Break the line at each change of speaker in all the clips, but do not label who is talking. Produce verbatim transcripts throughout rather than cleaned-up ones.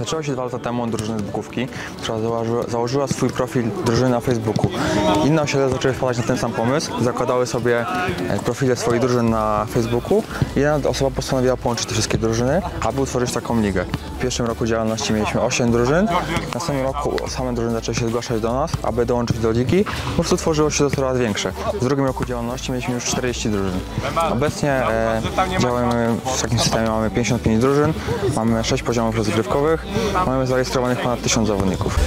Zaczęło się dwa lata temu od drużyny z Bukówki, która założyła, założyła swój profil drużyny na Facebooku. Inne osiedle zaczęły wpadać na ten sam pomysł, zakładały sobie profile swoich drużyn na Facebooku i jedna osoba postanowiła połączyć te wszystkie drużyny, aby utworzyć taką ligę. W pierwszym roku działalności mieliśmy osiem drużyn, w następnym roku same drużyny zaczęły się zgłaszać do nas, aby dołączyć do ligi. Po prostu tworzyło się to coraz większe. W drugim roku działalności mieliśmy już czterdzieści drużyn. Obecnie e, działamy w takim systemie, mamy pięćdziesiąt pięć drużyn, mamy sześć poziomów rozgrywkowych, mamy zarejestrowanych ponad tysiąc zawodników.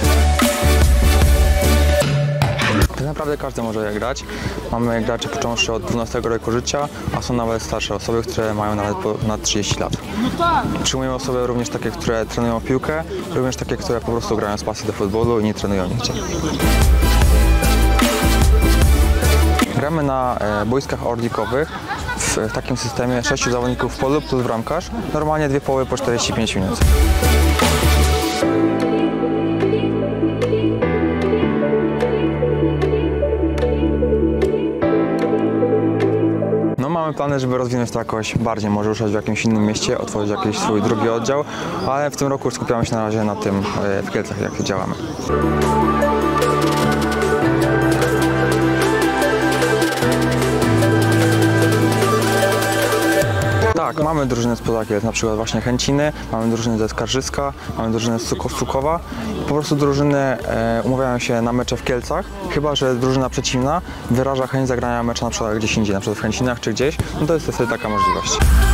Tak naprawdę każdy może grać. Mamy graczy począwszy od dwunastego roku życia, a są nawet starsze osoby, które mają nawet ponad trzydzieści lat. Przyjmujemy osoby również takie, które trenują piłkę, również takie, które po prostu grają z pasji do futbolu i nie trenują nigdzie. Gramy na e, boiskach orlikowych w, w takim systemie sześciu zawodników w polu plus bramkarz. Normalnie dwie połowy po czterdzieści pięć minut. No, mamy plany, żeby rozwinąć to jakoś bardziej, może ruszać w jakimś innym mieście, otworzyć jakiś swój drugi oddział, ale w tym roku skupiamy się na razie na tym e, w Kielcach, jak działamy. Tak, mamy drużyny spoza Kielc, na przykład właśnie Chęciny, mamy drużyny ze Skarżyska, mamy drużyny z Sukowa. Po prostu drużyny e, umawiają się na mecze w Kielcach, chyba że drużyna przeciwna wyraża chęć zagrania mecza na przykład gdzieś indziej, na przykład w Chęcinach czy gdzieś, no to jest wtedy taka możliwość.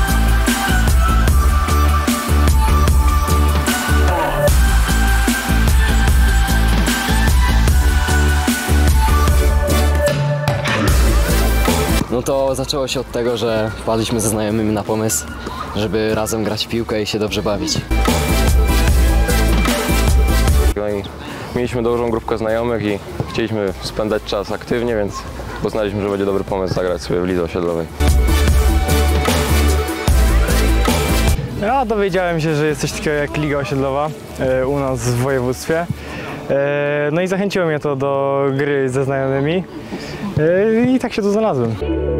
No to zaczęło się od tego, że wpadliśmy ze znajomymi na pomysł, żeby razem grać w piłkę i się dobrze bawić.
No i mieliśmy dużą grupkę znajomych i chcieliśmy spędzać czas aktywnie, więc uznaliśmy, że będzie dobry pomysł zagrać sobie w lidze osiedlowej.
Ja dowiedziałem się, że jest coś takiego jak Liga Osiedlowa e, u nas w województwie. E, no i zachęciło mnie to do gry ze znajomymi e, i tak się tu znalazłem.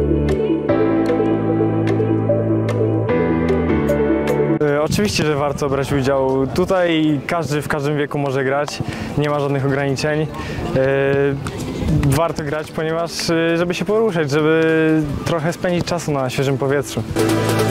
E, oczywiście, że warto brać udział. Tutaj każdy w każdym wieku może grać, nie ma żadnych ograniczeń. E, warto grać, ponieważ żeby się poruszać, żeby trochę spędzić czasu na świeżym powietrzu.